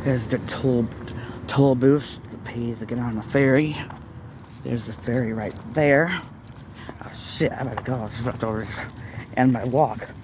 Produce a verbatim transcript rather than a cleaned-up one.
There's the toll, toll booths to pay to get on the ferry. There's the ferry right there. Oh shit, I better go. I was about to end my walk.